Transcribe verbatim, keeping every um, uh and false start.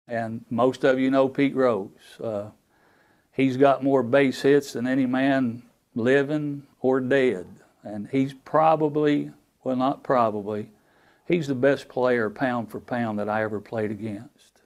And most of you know Pete Rose. Uh, he's got more base hits than any man living or dead. And he's probably, well, not probably, he's the best player pound for pound that I ever played against.